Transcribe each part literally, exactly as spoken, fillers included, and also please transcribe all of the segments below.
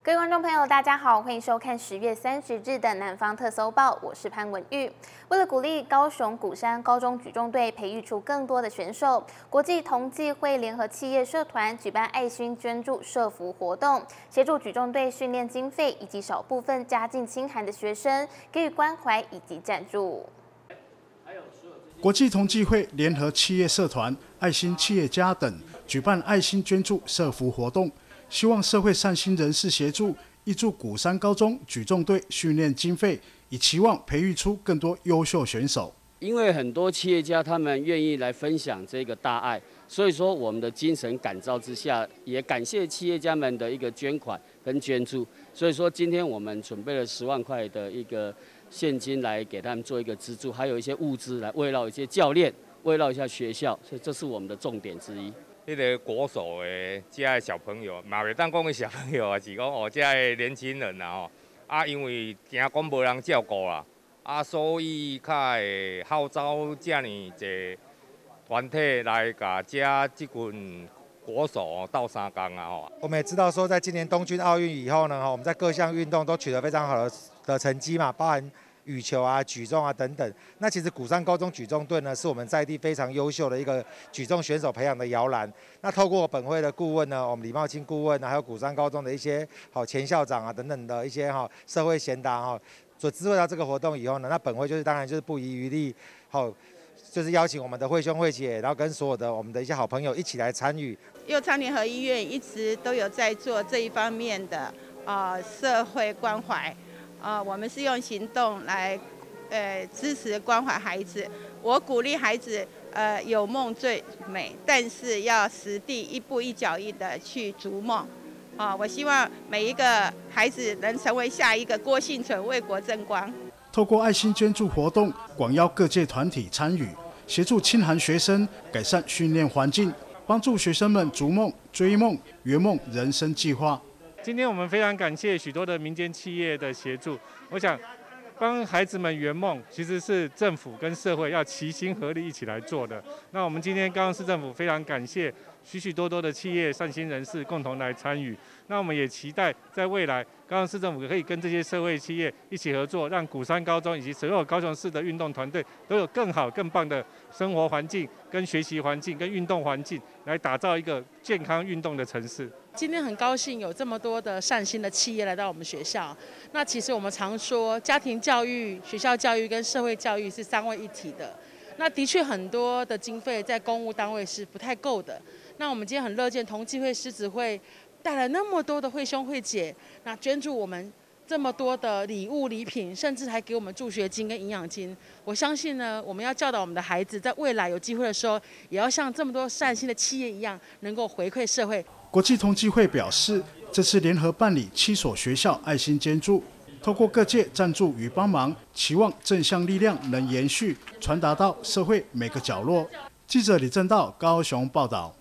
各位观众朋友，大家好，欢迎收看十月三十日的南方特搜报，我是潘文玉。为了鼓励高雄鼓山高中举重队培育出更多的选手，国际同济会联合企业社团举办爱心捐助社福活动，协助举重队训练经费以及少部分家境清寒的学生给予关怀以及赞助。 国际同济会联合企业社团、爱心企业家等举办爱心捐助社福活动。 希望社会善心人士协助挹注鼓山高中举重队训练经费，以期望培育出更多优秀选手。 因为很多企业家他们愿意来分享这个大爱，所以说我们的精神感召之下，也感谢企业家们的一个捐款跟捐助。所以说今天我们准备了十万块的一个现金来给他们做一个资助，还有一些物资来慰劳一些教练，慰劳一下学校，所以这是我们的重点之一。 迄个国手的这的小朋友，嘛袂当讲个小朋友啊，是讲哦，这的年轻人啊吼，啊因为惊讲无人照顾啦，啊所以较会号召这样一个团体来甲这这群国手斗相共啊吼。 我们也知道说，在今年东京奥运以后呢，哈，我们在各项运动都取得非常好的的成绩嘛，包含 羽球啊、举重啊等等，那其实鼓山高中举重队呢，是我们在地非常优秀的一个举重选手培养的摇篮。那透过本会的顾问呢，我们李茂清顾问啊，还有鼓山高中的一些好前校长啊等等的一些哈社会贤达哈，所知会到这个活动以后呢，那本会就是当然就是不遗余力，好，就是邀请我们的会兄会姐，然后跟所有的我们的一些好朋友一起来参与。 右昌联合医院一直都有在做这一方面的呃社会关怀。 呃，我们是用行动来，呃，支持关怀孩子。我鼓励孩子，呃，有梦最美，但是要实地一步一脚印的去逐梦。啊、呃，我希望每一个孩子能成为下一个郭婞淳，为国争光。 透过爱心捐助活动，广邀各界团体参与，协助清寒学生改善训练环境，帮助学生们逐梦、追梦、圆梦人生计划。 今天我们非常感谢许多的民间企业的协助。我想，帮孩子们圆梦，其实是政府跟社会要齐心合力一起来做的。那我们今天高雄市政府非常感谢许许多多的企业善心人士共同来参与。那我们也期待在未来，高雄市政府可以跟这些社会企业一起合作，让鼓山高中以及所有高雄市的运动团队都有更好、更棒的生活环境、跟学习环境、跟运动环境，来打造一个健康运动的城市。 今天很高兴有这么多的善心的企业来到我们学校。那其实我们常说，家庭教育、学校教育跟社会教育是三位一体的。那的确很多的经费在公务单位是不太够的。那我们今天很乐见同济会狮子会带来那么多的会兄会姐，那捐助我们这么多的礼物礼品，甚至还给我们助学金跟营养金。我相信呢，我们要教导我们的孩子，在未来有机会的时候，也要像这么多善心的企业一样，能够回馈社会。 国际同济会表示，这次联合办理七所学校爱心捐助，透过各界赞助与帮忙，期望正向力量能延续，传达到社会每个角落。记者李正道高雄报道。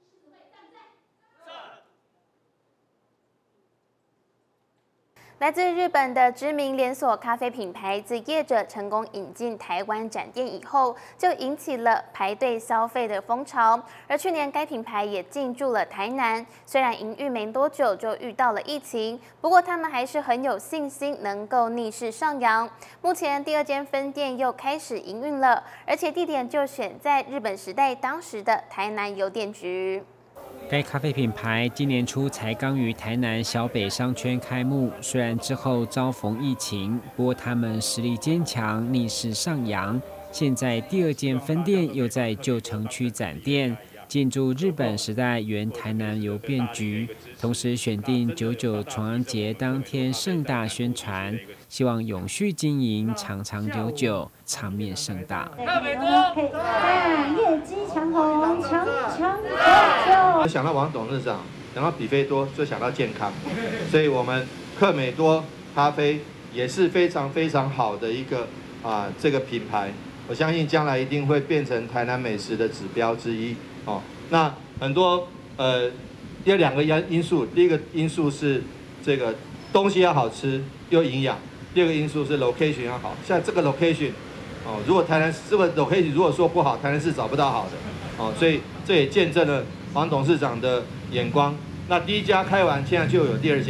来自日本的知名连锁咖啡品牌，自业者成功引进台湾展店以后，就引起了排队消费的风潮。而去年该品牌也进驻了台南，虽然营运没多久就遇到了疫情，不过他们还是很有信心能够逆势上扬。目前第二间分店又开始营运了，而且地点就选在日本时代当时的台南邮电局。 该咖啡品牌今年初才刚于台南小北商圈开幕，虽然之后遭逢疫情，不过他们实力坚强，逆势上扬。现在第二间分店又在旧城区展店，进驻日本时代原台南邮便局，同时选定九九重阳节当天盛大宣传，希望永续经营，长长久久，场面盛大。 特美多，啊，业绩长虹，长长久久。 想到王董事长，想到比菲多，就想到健康，所以我们克美多咖啡也是非常非常好的一个啊这个品牌。我相信将来一定会变成台南美食的指标之一哦。那很多呃有两个因因素，第一个因素是这个东西要好吃又营养，第二个因素是 location 要好。像这个 location 哦，如果台南这个 location 如果说不好，台南市找不到好的哦，所以这也见证了王董事长的眼光。那第一家开完，现在就有第二家，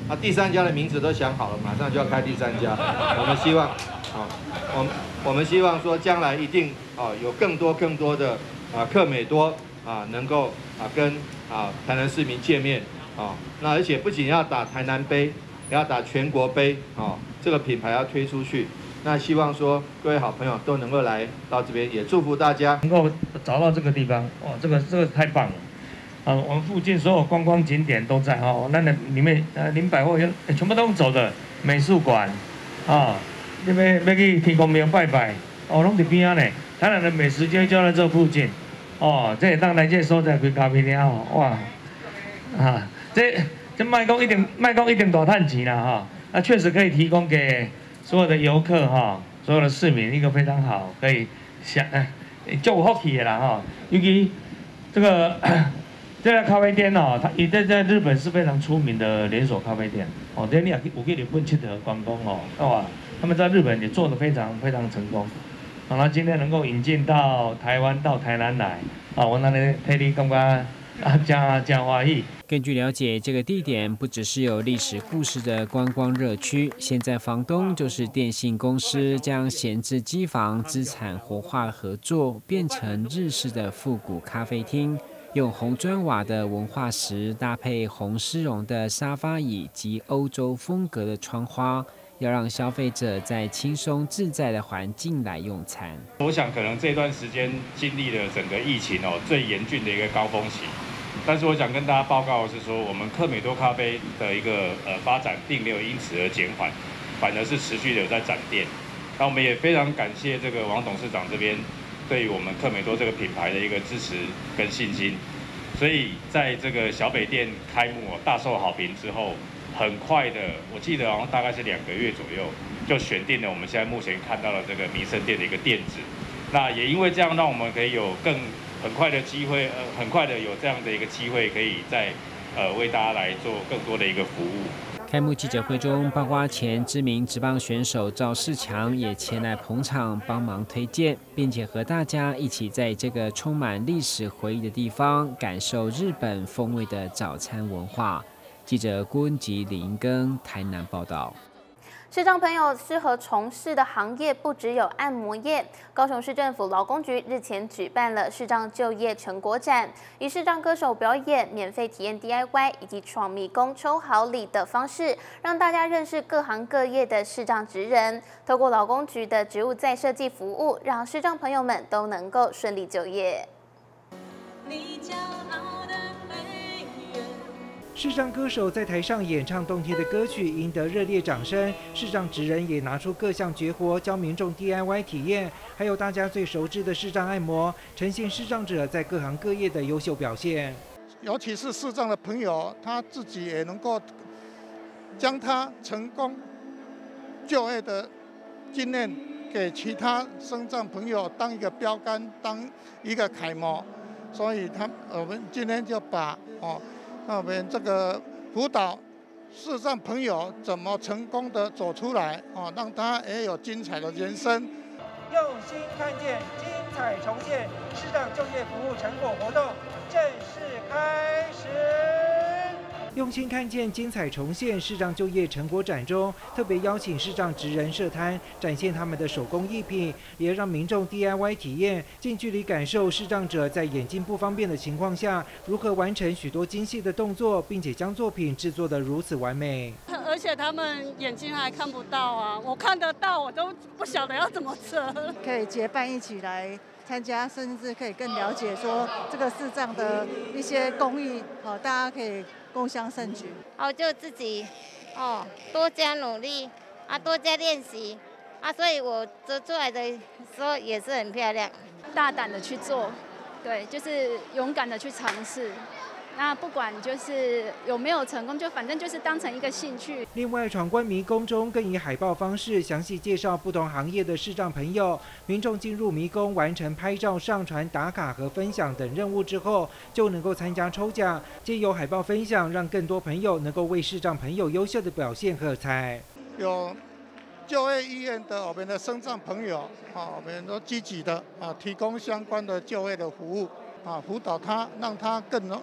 啊，第三家的名字都想好了，马上就要开第三家。我们希望，啊，我们我们希望说将来一定啊有更多更多的啊客美多啊能够啊跟啊台南市民见面啊，那而且不仅要打台南杯，也要打全国杯啊，这个品牌要推出去。那希望说各位好朋友都能够来到这边，也祝福大家能够找到这个地方，哇，这个这个太棒了。啊，我们附近所有观光景点都在哈，那那里面呃林百货全部都走的，美术馆，啊，那边要去天公庙拜拜，哦，拢伫边啊呢。台南的美食街就在这附近，哦，这当来这所在开咖啡厅哦，哇，啊，这这卖讲一定卖讲一定大赚钱啦哈，那确实可以提供给所有的游客哈，所有的市民一个非常好可以想呃就有福气的啦哈，尤其这个。这家咖啡店哦，它也在在日本是非常出名的连锁咖啡店哦。这你也我给你问去的观光哦，哇，他们在日本也做得非常非常成功。好、哦，那今天能够引进到台湾到台南来，啊、哦，我那里替你感觉啊，加加欢喜。 根据了解，这个地点不只是有历史故事的观光热区，现在房东就是电信公司，将闲置机房资产活化合作，变成日式的复古咖啡厅。用红砖瓦的文化石搭配红丝绒的沙发椅及欧洲风格的窗花，要让消费者在轻松自在的环境来用餐。 我想可能这段时间经历了整个疫情哦最严峻的一个高峰期，但是我想跟大家报告的是说，我们客美多咖啡的一个呃发展并没有因此而减缓，反而是持续的有在展店。那我们也非常感谢这个王董事长这边对于我们客美多这个品牌的一个支持跟信心，所以在这个小北店开幕大受好评之后，很快的，我记得好像大概是两个月左右，就选定了我们现在目前看到的这个民生店的一个店址。那也因为这样，让我们可以有更很快的机会，呃，很快的有这样的一个机会，可以在呃为大家来做更多的一个服务。 开幕记者会中，包括前知名职棒选手赵世强也前来捧场帮忙推荐，并且和大家一起在这个充满历史回忆的地方感受日本风味的早餐文化。记者郭文吉、李英庚台南报道。 视障朋友适合从事的行业不只有按摩业。高雄市政府劳工局日前举办了视障就业成果展，以视障歌手表演、免费体验 D I Y 以及闯迷宫抽好礼的方式，让大家认识各行各业的视障职人。透过劳工局的职务再设计服务，让视障朋友们都能够顺利就业。你骄傲的视障歌手在台上演唱动听的歌曲，赢得热烈掌声。视障职人也拿出各项绝活，教民众 D I Y 体验，还有大家最熟知的视障按摩，呈现视障者在各行各业的优秀表现。 尤其是视障的朋友，他自己也能够将他成功就业的经验给其他身障朋友当一个标杆，当一个楷模。所以他我们今天就把哦。那我们这个辅导视障朋友怎么成功的走出来哦，让他也有精彩的人生。 用心看见，精彩重现，视障就业服务成果活动正式开始。用心看见，精彩重现视障就业成果展中，特别邀请视障职人设摊，展现他们的手工艺品，也让民众 D I Y 体验，近距离感受视障者在眼睛不方便的情况下，如何完成许多精细的动作，并且将作品制作得如此完美。 而且他们眼睛还看不到啊，我看得到，我都不晓得要怎么折。 可以结伴一起来参加，甚至可以更了解说这个视障的一些工艺，好，大家可以共襄盛举。 哦，就自己哦多加努力啊，多加练习啊，所以我折出来的时候也是很漂亮。 大胆的去做，对，就是勇敢的去尝试。那不管就是有没有成功，就反正就是当成一个兴趣。 另外，闯关迷宫中更以海报方式详细介绍不同行业的视障朋友。民众进入迷宫，完成拍照、上传、打卡和分享等任务之后，就能够参加抽奖。藉由海报分享，让更多朋友能够为视障朋友优秀的表现喝彩。 有就业意愿的我们的身障朋友啊，我们都积极的啊，提供相关的就业的服务啊，辅导他，让他更能。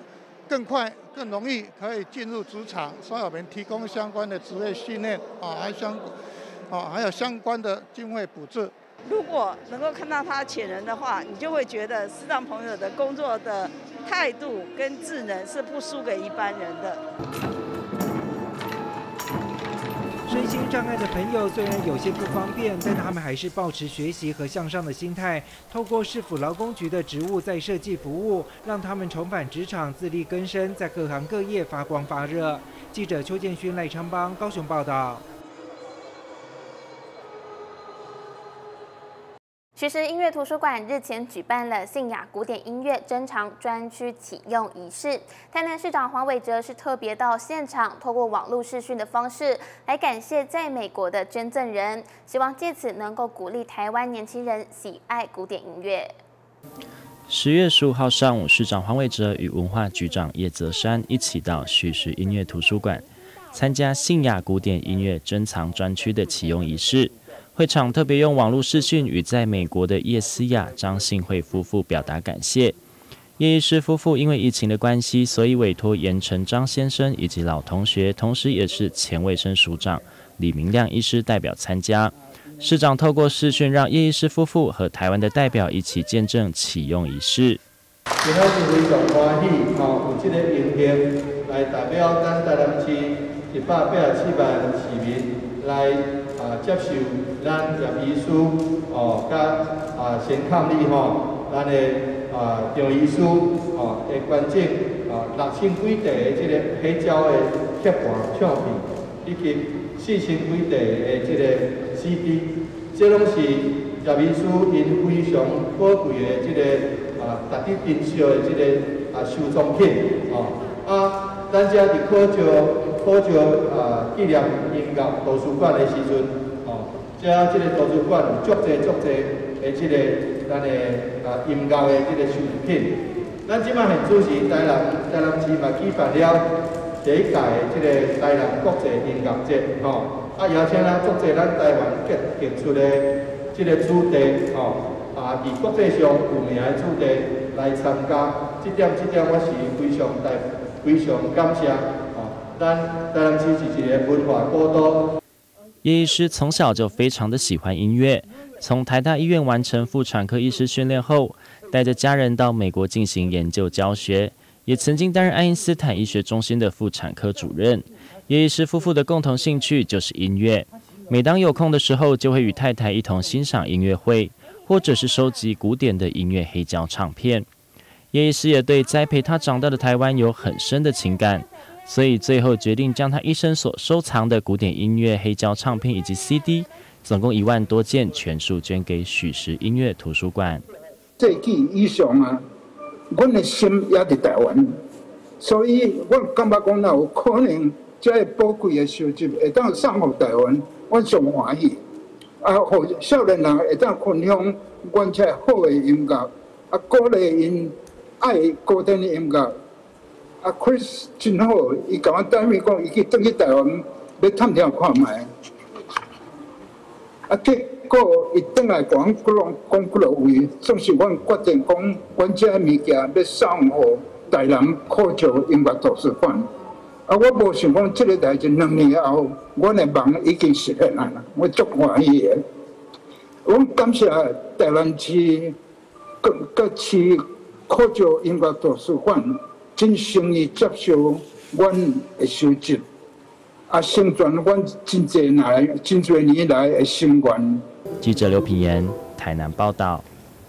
更快、更容易可以进入职场，所以我们提供相关的职业训练啊，还相啊还有相关的经费补助。 如果能够看到他潜能的话，你就会觉得视障朋友的工作的态度跟智能是不输给一般人的。 身心障碍的朋友虽然有些不方便，但他们还是抱持学习和向上的心态，透过市府劳工局的职务再设计服务，让他们重返职场，自力更生，在各行各业发光发热。记者邱建勋、赖昌邦高雄报道。 徐实音乐图书馆日前举办了信雅古典音乐珍藏专区启用仪式，台南市长黄伟哲是特别到现场，透过网络视讯的方式来感谢在美国的捐赠人，希望借此能够鼓励台湾年轻人喜爱古典音乐。 十月十五号上午，市长黄伟哲与文化局长叶泽山一起到徐实音乐图书馆参加信雅古典音乐珍藏专区的启用仪式。会场特别用网络视讯与在美国的叶思雅、张信惠夫妇表达感谢。叶医师夫妇因为疫情的关系，所以委托严成章先生以及老同学，同时也是前卫生署长李明亮医师代表参加。市长透过视讯，让叶医师夫妇和台湾的代表一起见证启用仪式。 今仔是非常欢喜，吼，有这个荣幸来代表咱台南市一百八十七万市民来啊接受咱叶医师哦，甲啊陈抗力吼，咱的啊张医师哦的捐赠啊六千几地的这个黑胶的贴盘唱片，以及四千几地的这个 C D， 这拢是叶医师因非常宝贵的这个啊值得珍惜的这个啊收藏品哦啊，咱遮伫考照考照啊纪念音乐图书馆的时阵哦。遮即个图书馆有足侪足侪的即个咱的啊音乐的即个收藏品。咱即摆现主是台南台南市嘛举办了第一届的即个台南国际音乐节吼，啊邀请咱足侪咱台湾杰杰出的即个主题吼，啊伫国际上有名的主题来参加，即点即点我是非常大非常感谢吼，咱台南市是一个文化古都。 叶医师从小就非常的喜欢音乐，从台大医院完成妇产科医师训练后，带着家人到美国进行研究教学，也曾经担任爱因斯坦医学中心的妇产科主任。叶医师夫妇的共同兴趣就是音乐，每当有空的时候，就会与太太一同欣赏音乐会，或者是收集古典的音乐黑胶唱片。叶医师也对栽培他长大的台湾有很深的情感。所以最后决定将他一生所收藏的古典音乐黑胶唱片以及 C D， 总共一万多件，全数捐给许实音乐图书馆。 世纪以上啊，阮的心也伫台湾，所以我感觉讲，若有可能这宝贵的收集会当送互台湾，我上欢喜。啊，互少年人会当分享阮这好的音乐，啊，鼓励因爱古典的音乐。啊 ，Chris 真好，伊甲我单位讲，伊去转去台湾要探听看卖。啊，结果伊转来讲几落讲几落位，总是阮决定讲，阮这物件要送互台南考照音乐图书馆。啊，我无想讲，这个代志两年后，阮的梦已经实现啦，我足欢喜的。我感谢台南市各各市考照音乐图书馆。真诚意接受阮的收集，啊，成全阮真侪来、真侪年来的心愿。 记者刘品言，台南报道。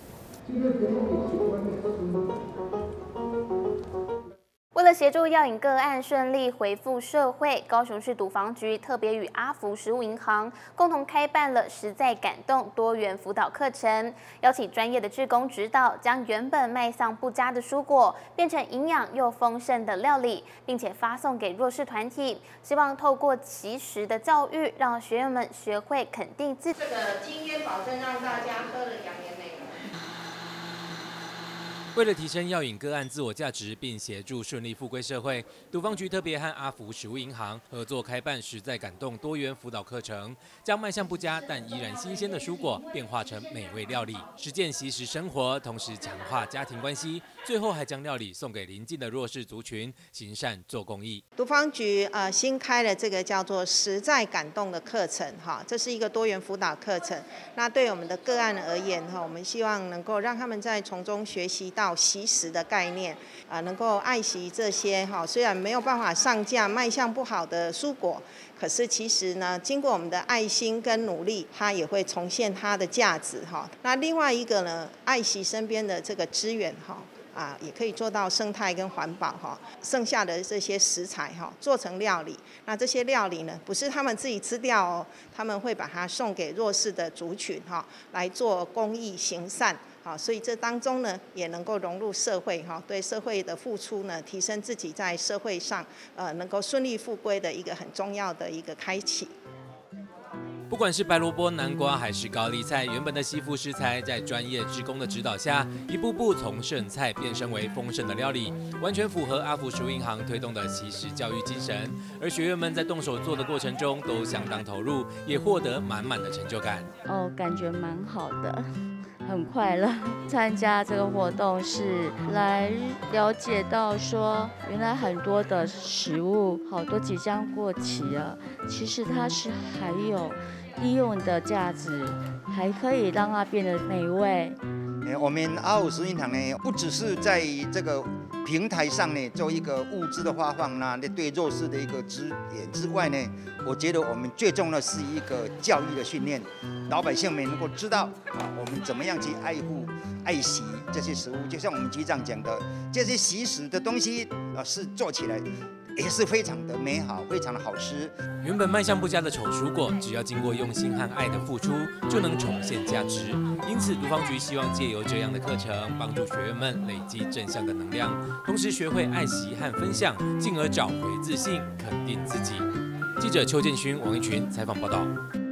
为了协助药瘾个案顺利回复社会，高雄市毒防局特别与阿福食物银行共同开办了实在感动多元辅导课程，邀请专业的志工指导，将原本卖相不佳的蔬果变成营养又丰盛的料理，并且发送给弱势团体，希望透过其实的教育，让学员们学会肯定自己。这个经验保证让大家喝了养颜美容。 为了提升药瘾个案自我价值，并协助顺利复归社会，毒方局特别和阿福食物银行合作开办实在感动多元辅导课程，将卖相不佳但依然新鲜的蔬果变化成美味料理，实践惜食生活，同时强化家庭关系。最后还将料理送给邻近的弱势族群，行善做公益。 毒方局呃新开了这个叫做实在感动的课程哈，这是一个多元辅导课程。那对我们的个案而言哈，我们希望能够让他们在从中学习到到惜食的概念，啊、呃，能够爱惜这些哈，虽然没有办法上架卖相不好的蔬果，可是其实呢，经过我们的爱心跟努力，它也会重现它的价值哈。那另外一个呢，爱惜身边的这个资源哈。啊，也可以做到生态跟环保哈，剩下的这些食材哈，做成料理。那这些料理呢，不是他们自己吃掉哦，他们会把它送给弱势的族群哈，来做公益行善。好，所以这当中呢，也能够融入社会哈，对社会的付出呢，提升自己在社会上呃能够顺利复归的一个很重要的一个开启。 不管是白萝卜、南瓜还是高丽菜，原本的惜福食材，在专业志工的指导下，一步步从剩菜变身为丰盛的料理，完全符合阿福食物银行推动的惜食教育精神。而学员们在动手做的过程中，都相当投入，也获得满满的成就感。 哦，感觉蛮好的。很快乐，参加这个活动是来了解到说，原来很多的食物好多即将过期了，其实它是还有利用的价值，还可以让它变得美味。 我们阿福食物银行呢，不只是在这个平台上呢做一个物资的发放呢，对弱势的一个支援之外呢，我觉得我们最重要的是一个教育的训练，老百姓们能够知道啊，我们怎么样去爱护、爱惜这些食物。就像我们局长讲的，这些惜食的东西啊，是做起来也是非常的美好，非常的好吃。 原本卖相不佳的丑蔬果，只要经过用心和爱的付出，就能重现价值。因此，毒方局希望借由这样的课程，帮助学员们累积正向的能量，同时学会爱惜和分享，进而找回自信，肯定自己。记者邱建勋、王一群采访报道。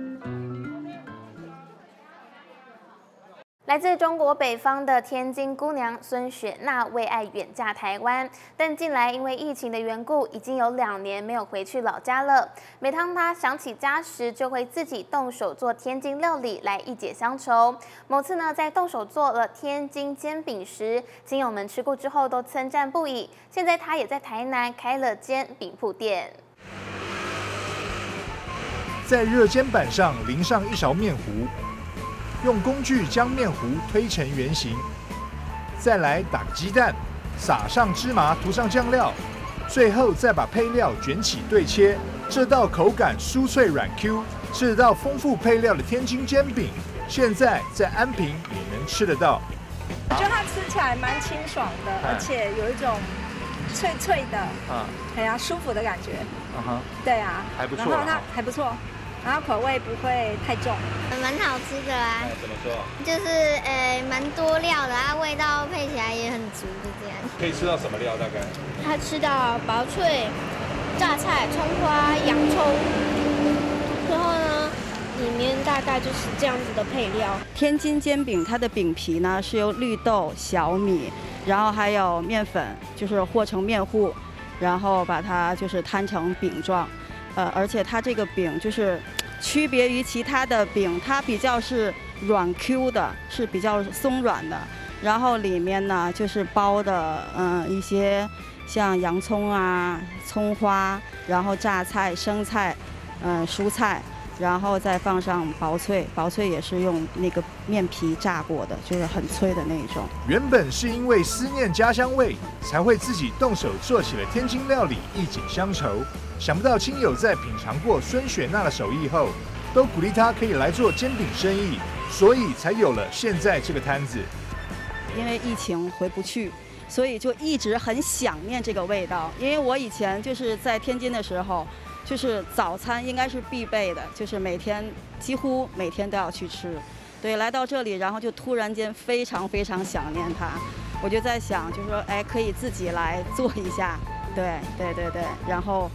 来自中国北方的天津姑娘孙雪娜为爱远嫁台湾，但近来因为疫情的缘故，已经有两年没有回去老家了。每当她想起家时，就会自己动手做天津料理来一解乡愁。某次呢，在动手做了天津煎饼时，亲友们吃过之后都称赞不已。现在她也在台南开了煎饼铺店。 在热煎板上淋上一勺面糊。用工具将面糊推成圆形，再来打个鸡蛋，撒上芝麻，涂上酱料，最后再把配料卷起对切。这道口感酥脆软 Q， 是道丰富配料的天津煎饼，现在在安平也能吃得到。 我觉得它吃起来蛮清爽的，而且有一种脆脆的，啊，很呀舒服的感觉。嗯哼，对啊，还不错，然后它还不错。然后口味不会太重， 蛮好吃的啊。 怎么说？ 就是呃蛮多料的啊，味道配起来也很足，就这样。 可以吃到什么料？大概？ 它吃到薄脆、榨菜、葱花、洋葱，然后呢，里面大概就是这样子的配料。 天津煎饼它的饼皮呢是由绿豆、小米，然后还有面粉，就是和成面糊，然后把它就是摊成饼状。呃，而且它这个饼就是区别于其他的饼，它比较是软 Q 的，是比较松软的。然后里面呢就是包的，嗯、呃，一些像洋葱啊、葱花，然后榨菜、生菜，嗯、呃，蔬菜，然后再放上薄脆，薄脆也是用那个面皮炸过的，就是很脆的那种。 原本是因为思念家乡味，才会自己动手做起了天津料理，一解乡愁。想不到亲友在品尝过孙雪娜的手艺后，都鼓励她可以来做煎饼生意，所以才有了现在这个摊子。 因为疫情回不去，所以就一直很想念这个味道。因为我以前就是在天津的时候，就是早餐应该是必备的，就是每天几乎每天都要去吃。对，来到这里，然后就突然间非常非常想念它。我就在想，就说哎，可以自己来做一下。对对对对，然后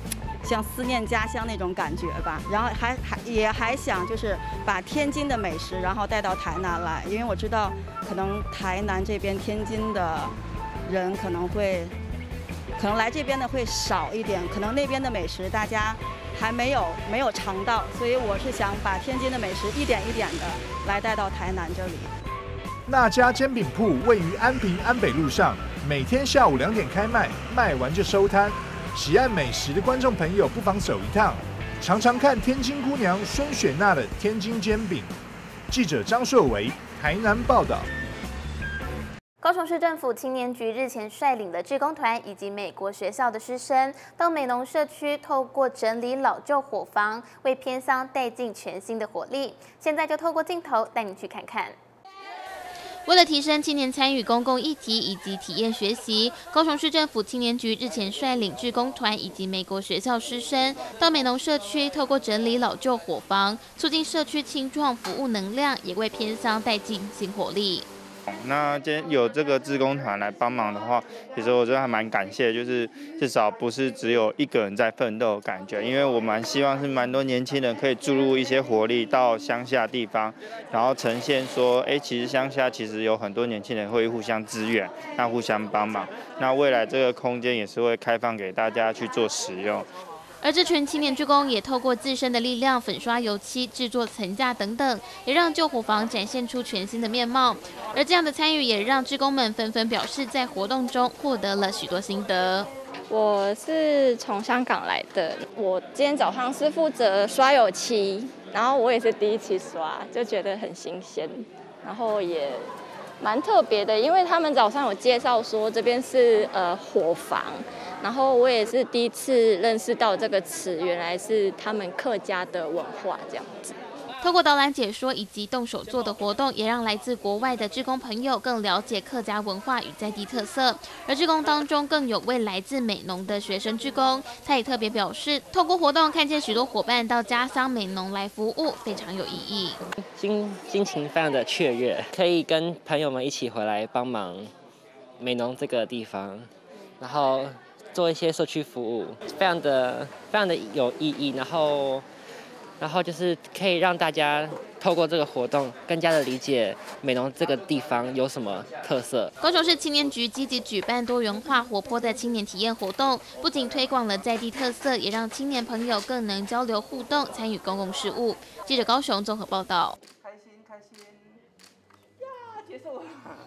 像思念家乡那种感觉吧。然后还还也还想就是把天津的美食，然后带到台南来，因为我知道可能台南这边天津的人可能会，可能来这边的会少一点，可能那边的美食大家还没有没有尝到，所以我是想把天津的美食一点一点的来带到台南这里。 那家煎饼铺位于安平安北路上，每天下午两点开卖，卖完就收摊。喜爱美食的观众朋友不妨走一趟，尝尝看天津姑娘孙雪娜的天津煎饼。记者张硕维台南报道。 高雄市政府青年局日前率领了志工团以及美国学校的师生，到美浓社区透过整理老旧伙房，为偏乡带进全新的活力。现在就透过镜头带你去看看。为了提升青年参与公共议题以及体验学习，高雄市政府青年局日前率领志工团以及美国学校师生到美浓社区，透过整理老旧伙房，促进社区青创服务能量，也为偏乡带进新活力。 那今天有这个志工团来帮忙的话，其实我觉得还蛮感谢，就是至少不是只有一个人在奋斗的感觉，因为我蛮希望是蛮多年轻人可以注入一些活力到乡下地方，然后呈现说，哎，其实乡下其实有很多年轻人会互相支援，那互相帮忙，那未来这个空间也是会开放给大家去做使用。 而这群青年志工也透过自身的力量粉刷油漆、制作层架等等，也让旧伙房展现出全新的面貌。而这样的参与也让志工们纷纷表示，在活动中获得了许多心得。 我是从香港来的，我今天早上是负责刷油漆，然后我也是第一次刷，就觉得很新鲜，然后也蛮特别的，因为他们早上有介绍说这边是呃伙房。然后我也是第一次认识到这个词，原来是他们客家的文化这样子。 透过导览解说以及动手做的活动，也让来自国外的志工朋友更了解客家文化与在地特色。而志工当中更有位来自美浓的学生志工，他也特别表示，透过活动看见许多伙伴到家乡美浓来服务，非常有意义。 心心情非常的雀跃，可以跟朋友们一起回来帮忙美浓这个地方，然后做一些社区服务，非常的非常的有意义，然后，然后就是可以让大家透过这个活动，更加的理解美浓这个地方有什么特色。 高雄市青年局积极举办多元化、活泼的青年体验活动，不仅推广了在地特色，也让青年朋友更能交流互动，参与公共事务。记者高雄综合报道。 开心开心呀！结束了。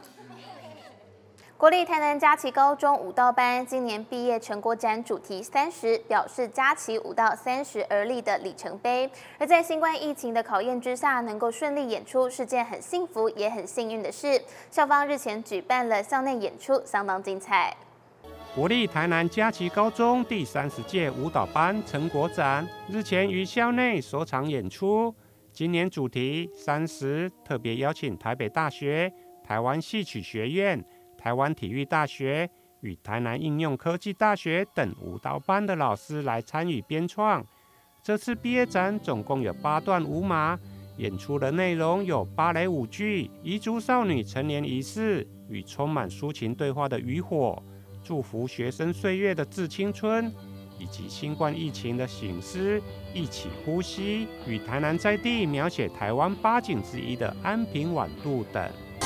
国立台南佳琪高中舞蹈班今年毕业成果展主题三十，表示佳琪舞蹈三十而立的里程碑。而在新冠疫情的考验之下，能够顺利演出是件很幸福也很幸运的事。校方日前举办了校内演出，相当精彩。 国立台南佳琪高中第三十届舞蹈班成果展日前于校内首场演出，今年主题三十，特别邀请台北大学、台湾戏曲学院、台湾体育大学与台南应用科技大学等舞蹈班的老师来参与编创。这次毕业展总共有八段舞码，演出的内容有芭蕾舞剧、彝族少女成年仪式与充满抒情对话的渔火、祝福学生岁月的致青春，以及新冠疫情的醒思、一起呼吸与台南在地描写台湾八景之一的安平晚渡等。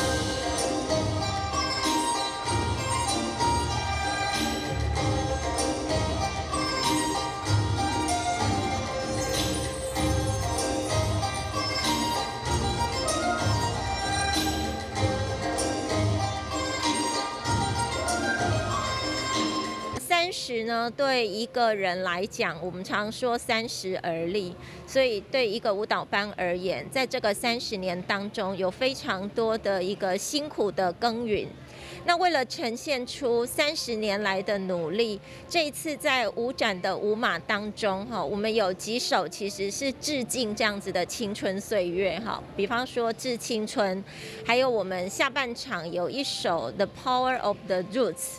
三十呢，对一个人来讲，我们常说三十而立，所以对一个舞蹈班而言，在这个三十年当中，有非常多的一个辛苦的耕耘。那为了呈现出三十年来的努力，这一次在舞展的舞码当中，哈，我们有几首其实是致敬这样子的青春岁月，哈，比方说《致青春》，还有我们下半场有一首《The Power of the Roots》。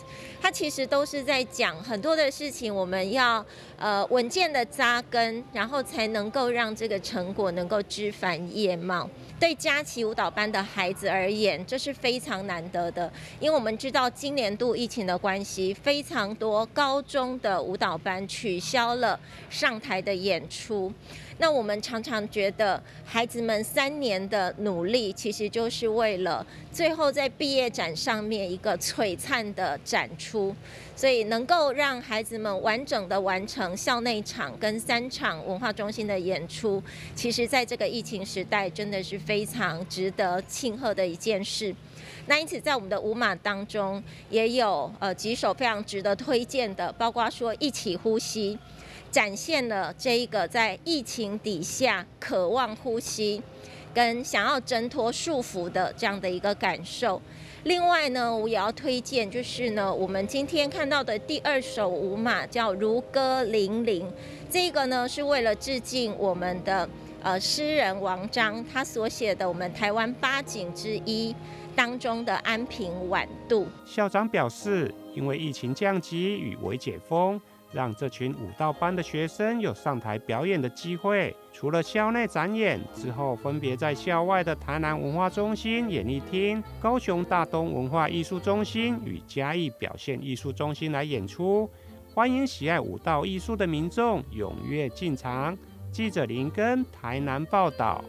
它其实都是在讲很多的事情，我们要呃稳健的扎根，然后才能够让这个成果能够枝繁叶茂。对佳琪舞蹈班的孩子而言，这是非常难得的，因为我们知道今年度疫情的关系，非常多高中的舞蹈班取消了上台的演出。那我们常常觉得，孩子们三年的努力，其实就是为了最后在毕业展上面一个璀璨的展出。所以能够让孩子们完整的完成校内场跟三场文化中心的演出，其实在这个疫情时代，真的是非常值得庆贺的一件事。那因此，在我们的舞马当中，也有呃几首非常值得推荐的，包括说一起呼吸。展现了这一个在疫情底下渴望呼吸，跟想要挣脱束缚的这样的一个感受。另外呢，我也要推荐，就是呢，我们今天看到的第二首舞马叫《如歌霖铃》，这个呢是为了致敬我们的呃诗人王章，他所写的我们台湾八景之一当中的安平晚渡。 校长表示，因为疫情降级与微解封，让这群舞蹈班的学生有上台表演的机会。除了校内展演之后，分别在校外的台南文化中心演艺厅、高雄大东文化艺术中心与嘉义表现艺术中心来演出。欢迎喜爱舞蹈艺术的民众踊跃进场。记者林根台南报道。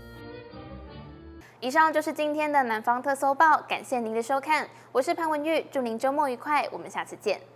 以上就是今天的南方特搜报，感谢您的收看，我是潘文玉，祝您周末愉快，我们下次见。